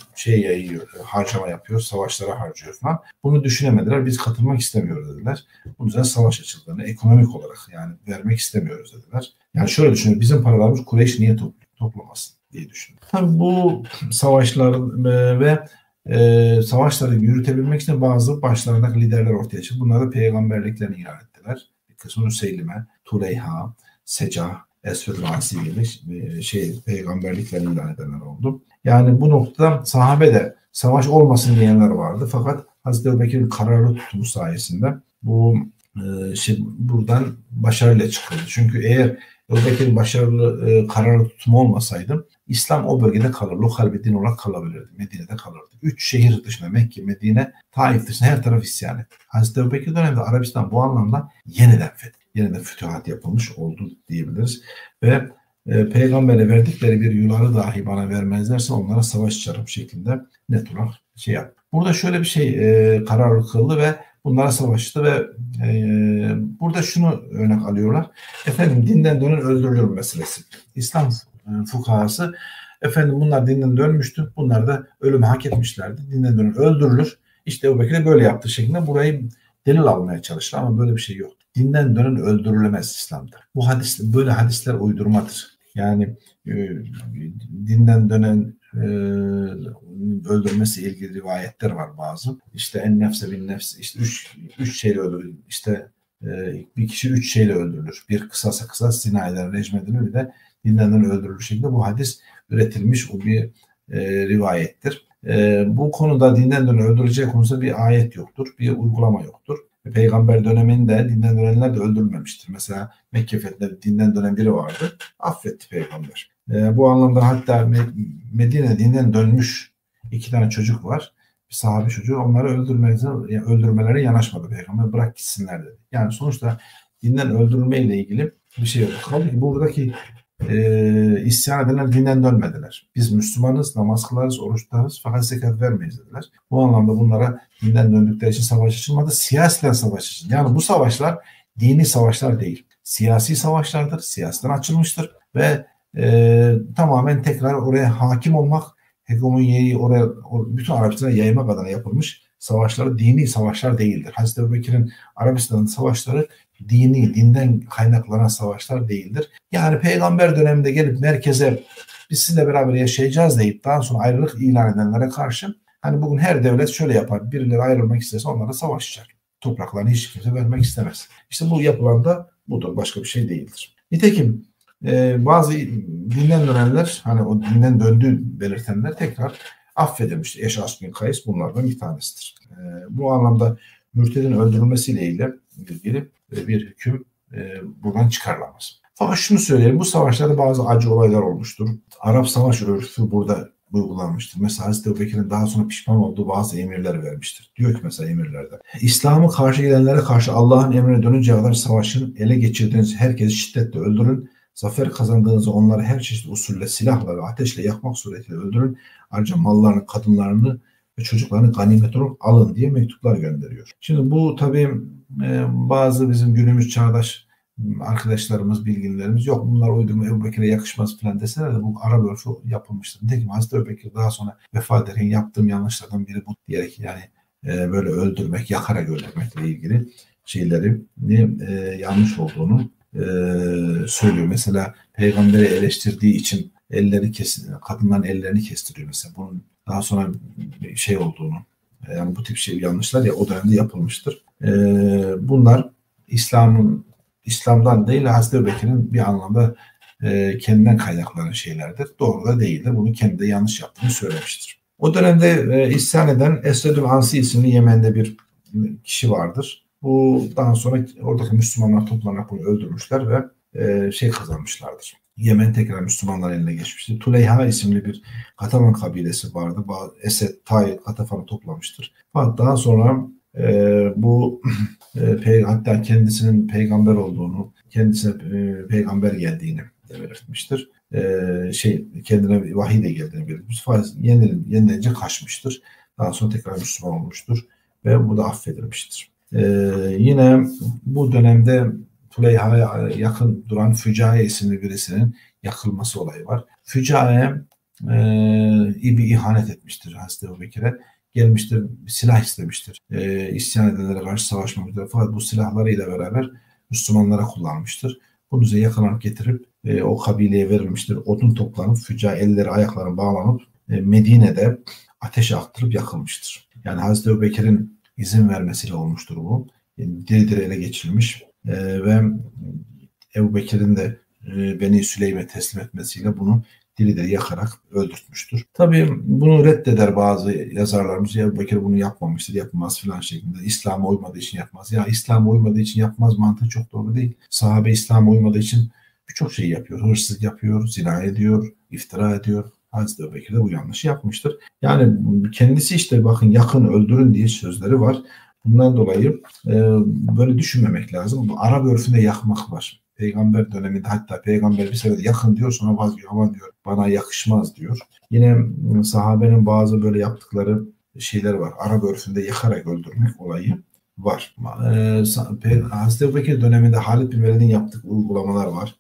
harcama yapıyor. Savaşlara harcıyor falan. Bunu düşünemediler. Biz katılmak istemiyoruz dediler. Bunun üzerine savaş açıldığını ekonomik olarak yani vermek istemiyoruz dediler. Yani şöyle düşünün. Bizim paralarımız Kureyş niye toplamasın diye düşünün. Tabii bu savaşlar ve savaşları yürütebilmek için bazı başlarındaki liderler ortaya çıktı. Bunlar da peygamberliklerini ilan ettiler. Kısmı Seylime, Tuleyha, Secah, Esved Vasi gibi peygamberliklerini ilan edenler oldu. Yani bu noktada sahabe de savaş olmasın diyenler vardı. Fakat Hazreti Ebubekir'in kararlı tutumu sayesinde bu buradan başarıyla çıkıldı. Çünkü eğer Ebubekir'in başarılı kararlı tutumu olmasaydı İslam o bölgede kalır. Lokal bir din olarak kalabilirdi. Medine'de kalırdı. 3 şehir dışında Mekke, Medine, Taif dışında her taraf isyan etti. Hazreti Ebubekir döneminde Arabistan bu anlamda yeniden fütühat yapılmış oldu diyebiliriz. Ve peygambere verdikleri bir yuları dahi bana vermezlerse onlara savaş açarım şeklinde net olarak yap. Burada şöyle bir kararlı kıldı ve bunlara savaştı ve burada şunu örnek alıyorlar. Efendim dinden dönen öldürülür meselesi. İslam fukahası bunlar dinden dönmüştü. Bunlar da ölümü hak etmişlerdi. Dinden dönen öldürülür. İşte Ebubekir böyle yaptığı şeklinde burayı delil almaya çalıştı ama böyle bir şey yok. Dinden dönen öldürülemez İslam'da. Böyle hadisler uydurmadır. Yani dinden dönen öldürmesi ilgili rivayetler var bazı. İşte en nefse bin nefs, işte üç şeyle öldürülür. İşte bir kişi 3 şeyle öldürülür. Bir kısas, zina eder, rejim edilir, bir de dinden dönen öldürülür şeklinde bu hadis üretilmiş bir rivayettir. Bu konuda dinden dönen öldürüleceği konusunda bir ayet yoktur, bir uygulama yoktur. Peygamber döneminde dinden dönenler de öldürülmemiştir. Mesela Mekke fethinde dinden dönen biri vardı. Affetti peygamber. Bu anlamda hatta Medine dinden dönmüş 2 tane çocuk var. Bir sahabe çocuğu. Onları öldürmelere yanaşmadı peygamber. Bırak gitsinler dedi. Yani sonuçta dinden öldürülmeyle ilgili bir şey yok. Kaldı ki buradaki isyan edenler dinden dönmediler. Biz Müslümanız, namaz kılarız, oruç tutarız fakat zekat vermeyiz dediler. Bu anlamda bunlara dinden döndükleri için savaş açılmadı. Siyaseten savaş açıldı. Yani bu savaşlar dini savaşlar değil. Siyasi savaşlardır. Siyasetten açılmıştır ve tamamen tekrar oraya hakim olmak, hegemonyayı oraya bütün Arabistan'a yaymak adına yapılmış savaşları dini savaşlar değildir. Hazreti Ebubekir'in Arabistan'ın savaşları dinden kaynaklanan savaşlar değildir. Yani peygamber döneminde gelip merkeze biz sizinle beraber yaşayacağız deyip daha sonra ayrılık ilan edenlere karşı hani bugün her devlet şöyle yapar. Birileri ayrılmak isterse onlara savaş açar. Topraklarını hiç kimse vermek istemez. İşte bu yapılan da budur. Başka bir şey değildir. Nitekim bazı dinden dönenler hani o dinden döndüğü belirtenler tekrar affedilmiştir. Eşas bin Kays bunlardan bir tanesidir. Bu anlamda mürtedin öldürülmesiyle ilgili bir hüküm buradan çıkarılamaz. Fakat şunu söyleyeyim, bu savaşlarda bazı acı olaylar olmuştur. Arap savaş örfü burada uygulanmıştır. Mesela Hazreti Ebubekir'in daha sonra pişman olduğu bazı emirler vermiştir. Diyor ki mesela emirlerde. İslam'ı karşı gelenlere karşı Allah'ın emrine dönünceye kadar savaşın, ele geçirdiğiniz herkesi şiddetle öldürün. Zafer kazandığınızda onları her çeşit usulle, silahla ve ateşle yakmak suretiyle öldürün. Ayrıca mallarını, kadınlarını ve çocuklarını ganimet olarak alın diye mektuplar gönderiyor. Şimdi bu tabii bazı bizim günümüz çağdaş arkadaşlarımız, bilginlerimiz yok bunlar uydurma Ebubekir'e yakışmaz falan deseler de bu Arap örfü yapılmıştır. Nitekim Hazreti Ebubekir daha sonra vefat ederken yaptığım yanlışlardan biri bu diyerek yani böyle öldürmek, yakarak öldürmekle ilgili şeyleri yanlış olduğunu söylüyor. Mesela peygamberi eleştirdiği için kadınların ellerini kestiriyor mesela. Bunun daha sonra olduğunu, Yani bu tip yanlışlar ya o dönemde yapılmıştır. Bunlar İslam'dan değil Hazreti Ebubekir'in bir anlamda kendinden kaynaklanan şeylerdir. Doğru da değildir. Bunu kendi de yanlış yaptığını söylemiştir. O dönemde isyan eden Esvedül Ansi isimli Yemen'de bir kişi vardır. Bu daha sonra oradaki Müslümanlar toplanarak bunu öldürmüşler ve kazanmışlardır. Yemen tekrar Müslümanlar eline geçmiştir. Tuleyha isimli bir Katavan kabilesi vardı. Esed, Tay, Katafan'ı toplamıştır. Fakat daha sonra bu hatta kendisinin peygamber olduğunu, kendisine peygamber geldiğini de belirtmiştir. Kendine vahiy de geldiğini belirtmiş. Yenilince kaçmıştır. Daha sonra tekrar Müslüman olmuştur ve bu da affedilmiştir. Yine bu dönemde Tuleyha'ya yakın duran Fücaye isimli birisinin yakılması olayı var. Fücaye bir ihanet etmiştir Hazreti Ebubekir'e. Gelmiştir, silah istemiştir. İsyan edenlere karşı savaşmamıştır. Fakat bu silahlarıyla beraber Müslümanlara kullanmıştır. Bunun üzerine yakalanıp getirip o kabileye verilmiştir. Odun toplanıp Fücaye elleri ayakları bağlanıp Medine'de ateşe attırıp yakılmıştır. Yani Hazreti Ebubekir'in izin vermesiyle olmuştur bu. Diri diri ele geçirilmiş ve Ebubekir'in de Beni Süleym'e teslim etmesiyle bunu diri diri yakarak öldürtmüştür. Tabii bunu reddeder bazı yazarlarımız. Ebubekir bunu yapmamıştır, yapmaz filan şeklinde. İslam'a uymadığı için yapmaz. Ya İslam'a uymadığı için yapmaz mantığı çok doğru değil. Sahabe İslam'a uymadığı için birçok şey yapıyor. Hırsızlık yapıyor, zina ediyor, iftira ediyor. Hazreti Ebubekir de bu yanlışı yapmıştır. Yani kendisi işte bakın yakın öldürün diye sözleri var. Bundan dolayı böyle düşünmemek lazım. Bu Arap örfünde yakmak var. Peygamber döneminde hatta peygamber bir sefer yakın diyor sonra vazgeçiyor ama diyor bana yakışmaz diyor. Yine sahabenin bazı böyle yaptıkları şeyler var. Arap örfünde yakarak öldürmek olayı var. Hazreti Ebubekir döneminde Halid bin Velid'in yaptığı uygulamalar var.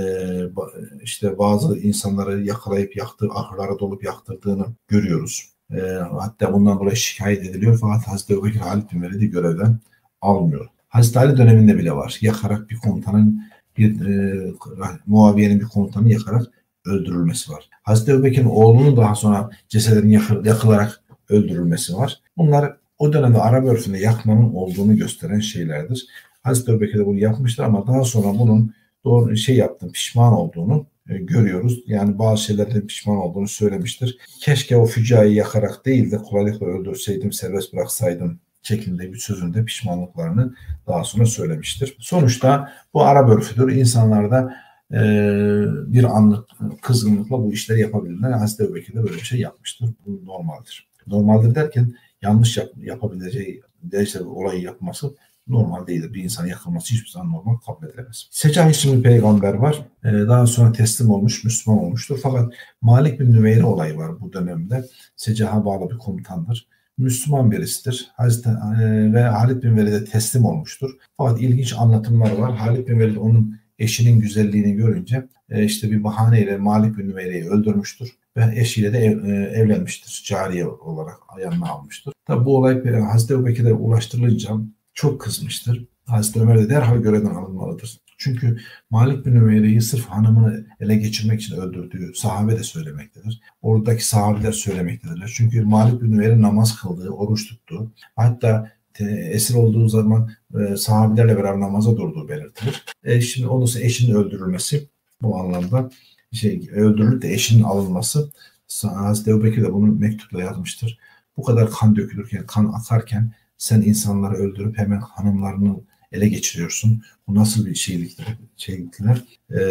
İşte bazı insanları yakalayıp yaktığı, ahırlara dolup yaktırdığını görüyoruz. Hatta bundan dolayı şikayet ediliyor fakat Hazreti Ebubekir Halid bin Velid'i görevden almıyor. Hazreti Ali döneminde bile var. Yakarak bir komutanın Muaviye'nin bir komutanı yakarak öldürülmesi var. Hazreti Ebubekir'in oğlunun daha sonra cesedinin yakılarak öldürülmesi var. Bunlar o dönemde Arap örfünde yakmanın olduğunu gösteren şeylerdir. Hazreti Ebubekir de bunu yapmıştır ama daha sonra bunun doğru pişman olduğunu görüyoruz. Yani bazı şeylerden pişman olduğunu söylemiştir. Keşke o Füca'yı yakarak değil de kolaylıkla öldürseydim, serbest bıraksaydım şeklinde bir sözünde pişmanlıklarını daha sonra söylemiştir. Sonuçta bu Arap örfüdür. İnsanlarda bir anlık kızgınlıkla bu işleri yapabilirler. Hazreti Ebubekir de böyle bir şey yapmıştır. Bu normaldir. Normaldir derken yanlış yapabileceği derecede olayı yapması normal değildir. Bir insan yakılması hiçbir zaman normal kabul edilemez. Secah isimli peygamber var. Daha sonra teslim olmuş, Müslüman olmuştur. Fakat Malik bin Nüveyre olayı var bu dönemde. Secah'a bağlı bir komutandır. Müslüman birisidir. Ve Halid bin Velid'e teslim olmuştur. Fakat ilginç anlatımlar var. Halid bin Velid onun eşinin güzelliğini görünce işte bir bahaneyle Malik bin Nüveyre'yi öldürmüştür. Ve eşiyle de evlenmiştir. Cariye olarak yanına almıştır. Tabi bu olay Hazreti Ebubekir'e ulaştırılınca çok kızmıştır. Hazreti Ömer de derhal görevden alınmalıdır. Çünkü Malik bin Ümeyre'yi sırf hanımını ele geçirmek için öldürdüğü sahabe de söylemektedir. Oradaki sahabeler söylemektedirler. Çünkü Malik bin Ümeyre namaz kıldığı, oruç tuttuğu, hatta esir olduğu zaman sahabelerle beraber namaza durduğu belirtilir. Şimdi olursa eşinin öldürülmesi bu anlamda öldürülüp de eşinin alınması Hazreti Ebubekir de bunu mektupla yazmıştır. Bu kadar kan dökülürken, kan akarken sen insanları öldürüp hemen hanımlarını ele geçiriyorsun. Bu nasıl bir şeylikler?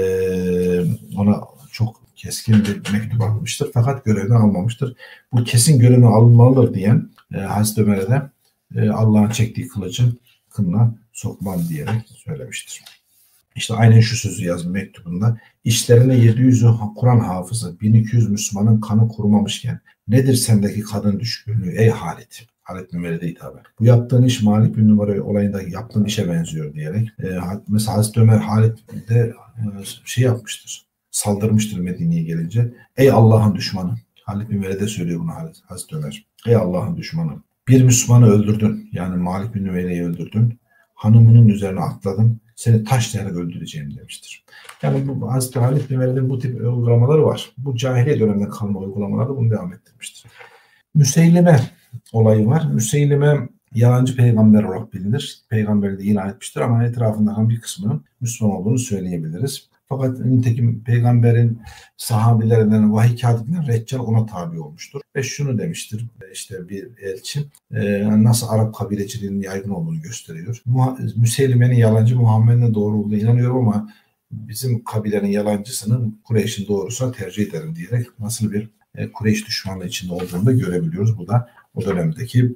Ona çok keskin bir mektup atmıştır. Fakat görevden almamıştır. Bu kesin görevden alınmalıdır diyen Hazreti Ömer'e de Allah'ın çektiği kılıcı kınına sokmam diyerek söylemiştir. İşte aynen şu sözü yazın mektubunda. İşlerine 700'ü Kur'an hafızı, 1200 Müslümanın kanı kurumamışken nedir sendeki kadın düşkünlüğü ey Halid? Halid bin Velid'e hitaben. Bu yaptığın iş Malik bin Numara olayında yaptığın işe benziyor diyerek. Mesela Hazreti Ömer Halid de yapmıştır. Saldırmıştır Medine'ye gelince. Ey Allah'ın düşmanı. Halid bin Velid'e söylüyor bunu Hazreti Ömer. Ey Allah'ın düşmanı. Bir Müslümanı öldürdün. Yani Malik bin Nüveyre'yi öldürdün. Hanımının üzerine atladın. Seni taşlayarak öldüreceğim demiştir. Yani bu Hazreti Halid bin Velid'in bu tip uygulamaları var. Bu cahiliye döneminde kalma uygulamaları bunu devam ettirmiştir. Müseyleme olayı var. Müseylime yalancı peygamber olarak bilinir. Peygamberi de ilan etmiştir ama etrafından bir kısmının Müslüman olduğunu söyleyebiliriz. Fakat nitekim peygamberin sahabilerinden, vahiy katibinden Reccal ona tabi olmuştur. Ve şunu demiştir işte bir elçi, nasıl Arap kabileciliğinin yaygın olduğunu gösteriyor. Müseylime'nin yalancı, Muhammed'in doğru olduğunu inanıyorum ama bizim kabilenin yalancısının Kureyş'in doğrusuna tercih ederim diyerek nasıl bir Kureyş düşmanlığı içinde olduğunu da görebiliyoruz. Bu da o dönemdeki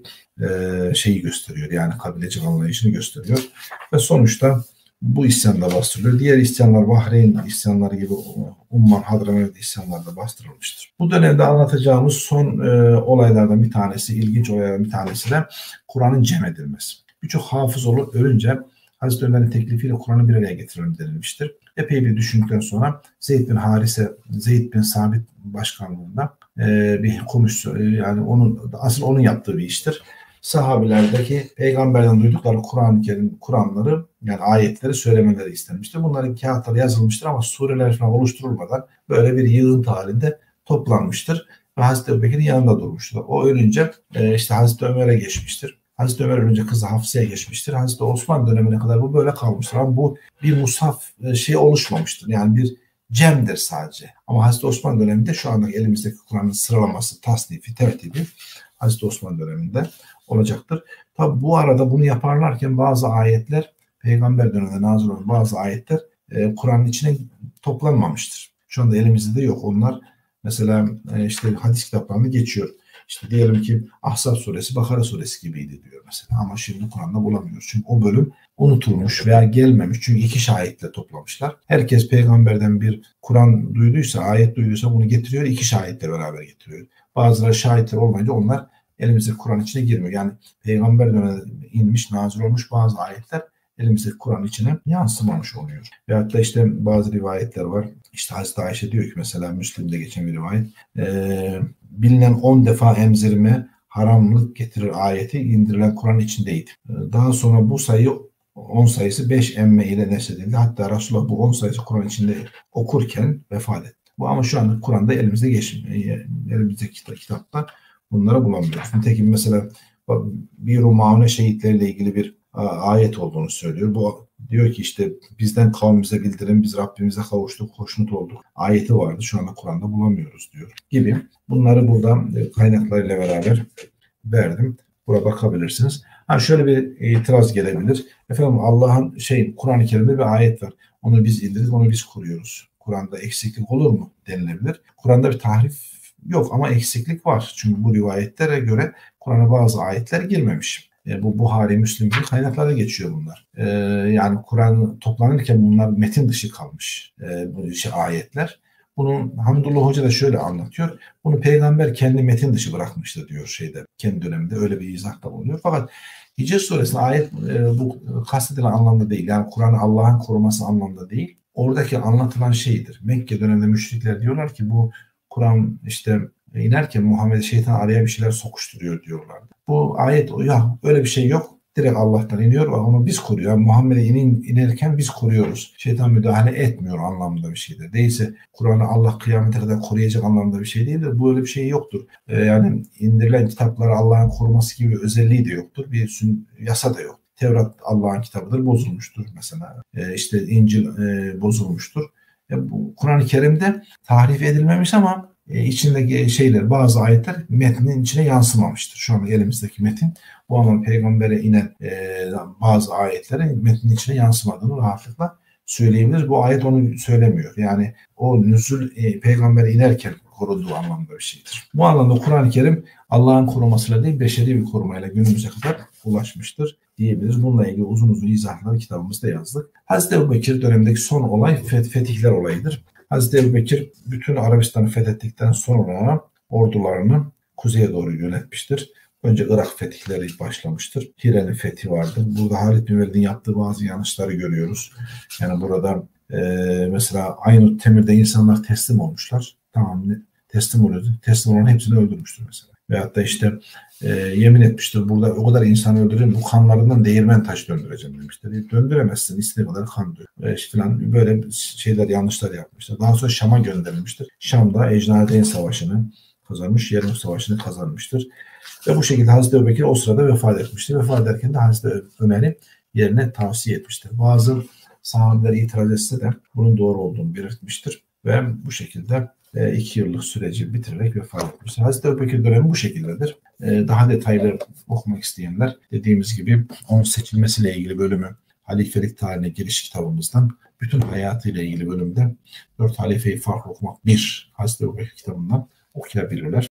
şeyi gösteriyor. Yani kabilecik anlayışını gösteriyor. Ve sonuçta bu isyan da bastırılıyor. Diğer isyanlar Bahreyn isyanları gibi Umman, Hadramevt isyanları da bastırılmıştır. Bu dönemde anlatacağımız son olaylardan bir tanesi, ilginç olaylardan bir tanesi de Kur'an'ın cem edilmesi. Birçok hafızoğlu ölünce Hazreti Ömer'in teklifiyle Kur'an'ı bir araya getirelim denilmiştir. Epey bir düşündükten sonra Zeyd bin Harise, Zeyd bin Sabit başkanlığında bir komisyon, yani asıl onun yaptığı bir iştir. Sahabilerdeki peygamberden duydukları Kur'an-ı Kerim, Kur'anları yani ayetleri söylemeleri istenmiştir. Bunların kağıtları yazılmıştır ama sureler falan oluşturulmadan böyle bir yığıntı halinde toplanmıştır. Ve Hazreti Ebubekir'in yanında durmuştur. O ölünce işte Hazreti Ömer'e geçmiştir. Hazreti Ömer önce kızı Hafsa'ya geçmiştir. Hazreti Osman dönemine kadar bu böyle kalmıştır. Ama bu bir mushaf şey oluşmamıştır. Yani bir cemdir sadece. Ama Hazreti Osman döneminde şu andaki elimizdeki Kur'an'ın sıralaması, tasnifi, tertibi Hazreti Osman döneminde olacaktır. Tabi bu arada bunu yaparlarken bazı ayetler, peygamber döneminde nazil olan bazı ayetler Kur'an'ın içine toplanmamıştır. Şu anda elimizde de yok. Onlar mesela işte hadis kitaplarında geçiyor. İşte diyelim ki Ahzab suresi Bakara suresi gibiydi diyor mesela. Ama şimdi Kur'an'da bulamıyoruz. Çünkü o bölüm unutulmuş veya gelmemiş. Çünkü iki şahitle toplamışlar. Herkes peygamberden bir Kur'an duyduysa, ayet duyduysa bunu getiriyor. İki şahitle beraber getiriyor. Bazıları şahitler olmayınca onlar elimizdeki Kur'an içine girmiyor. Yani peygamber döneminde inmiş, nazil olmuş bazı ayetler elimizdeki Kur'an içine yansımamış oluyor. Ve hatta işte bazı rivayetler var. İşte Hazreti Ayşe diyor ki mesela Müslim'de geçen bir rivayet. Bilinen 10 defa emzirme haramlık getirir ayeti indirilen Kur'an içindeydi. Daha sonra bu sayı 10 sayısı 5 emme ile nesedildi. Hatta Resulullah bu 10 sayısı Kur'an içinde okurken vefat etti. Bu ama şu anda Kur'an'da elimizde geçmiyor. Elimizdeki kitapta bunları bulamıyoruz. Nitekim mesela bir Maune şehitleriyle ilgili bir ayet olduğunu söylüyor. Bu diyor ki işte bizden kavmimize bildirin, biz Rabbimize kavuştuk, hoşnut olduk. Ayeti vardı. Şu anda Kur'an'da bulamıyoruz diyor gibi. Bunları burada kaynaklarıyla beraber verdim. Buraya bakabilirsiniz. Şöyle bir itiraz gelebilir. Efendim Allah'ın Kur'an-ı Kerim'de bir ayet var. Onu biz indirdik, onu biz kuruyoruz. Kur'an'da eksiklik olur mu denilebilir. Kur'an'da bir tahrif yok ama eksiklik var. Çünkü bu rivayetlere göre Kur'an'a bazı ayetler girmemiş. Bu Buhari, Müslim gibi kaynaklarda geçiyor bunlar. Yani Kur'an toplanırken bunlar metin dışı kalmış ayetler. Bunu Hamdullah Hoca da şöyle anlatıyor. Bunu peygamber kendi metin dışı bırakmıştı diyor kendi döneminde öyle bir izahta bulunuyor. Fakat Hicr suresinde ayet bu kastedilen anlamda değil. Yani Kur'an'ı Allah'ın koruması anlamda değil. Oradaki anlatılan şeydir. Mekke döneminde müşrikler diyorlar ki bu Kur'an işte inerken Muhammed şeytan araya bir şeyler sokuşturuyor diyorlardı. Bu ayet ya öyle bir şey yok. Direkt Allah'tan iniyor ve onu biz koruyor. Yani Muhammed'e inerken biz koruyoruz. Şeytan müdahale etmiyor anlamında bir şeydir. Değilse Kur'an'ı Allah kıyamete kadar koruyacak anlamda bir şey değildir. Böyle bir şey yoktur. Yani indirilen kitapları Allah'ın koruması gibi bir özelliği de yoktur. Bir yasa da yok. Tevrat Allah'ın kitabıdır, bozulmuştur mesela. İşte İncil bozulmuştur. Bu Kur'an-ı Kerim'de tahrif edilmemiş ama içindeki şeyler, bazı ayetler metnin içine yansımamıştır. Şu an elimizdeki metin bu ama peygambere inen bazı ayetlerin metnin içine yansımadığını rahatlıkla söyleyebiliriz. Bu ayet onu söylemiyor. Yani o nüzul peygambere inerken korunduğu anlamda bir şeydir. Bu anlamda Kur'an-ı Kerim Allah'ın korumasıyla değil beşeri bir korumayla günümüze kadar ulaşmıştır diyebiliriz. Bununla ilgili uzun uzun izahları kitabımızda yazdık. Hazreti Ebubekir dönemindeki son olay fetihler olayıdır. Hazreti Ebubekir bütün Arabistan'ı fethettikten sonra ordularını kuzeye doğru yönetmiştir. Önce Irak fetihleri başlamıştır. Hire'nin fethi vardır. Burada Halid bin Velid'in yaptığı bazı yanlışları görüyoruz. Yani burada mesela Aynut Temir'de insanlar teslim olmuşlar. Tamam teslim oluyordu. Teslim olan hepsini öldürmüştür mesela. Veyahut da işte yemin etmiştir. Burada o kadar insan öldürürüm. Bu kanlarından değirmen taş döndüreceğim demiştir. Döndüremezsin. İstediği kadar kan döndür. Falan böyle şeyler yanlışlar yapmışlar. Daha sonra Şam'a gönderilmiştir. Şam'da Ecnadeyn Savaşı'nı kazanmış. Yermuk Savaşı'nı kazanmıştır. Ve bu şekilde Hazreti Ebubekir o sırada vefat etmiştir. Vefat ederken de Hazreti Ömer'i yerine tavsiye etmiştir. Bazı sahabeler itiraz etse de bunun doğru olduğunu belirtmiştir. Ve bu şekilde 2 yıllık süreci bitirerek vefat etmiştir. Hazreti Ebubekir dönemi bu şekildedir. Daha detaylı okumak isteyenler dediğimiz gibi onun seçilmesiyle ilgili bölümü halifelik tarihine giriş kitabımızdan bütün hayatıyla ilgili bölümde 4 halifeyi farklı okumak 1 Hazreti Ebubekir kitabından okuyabilirler.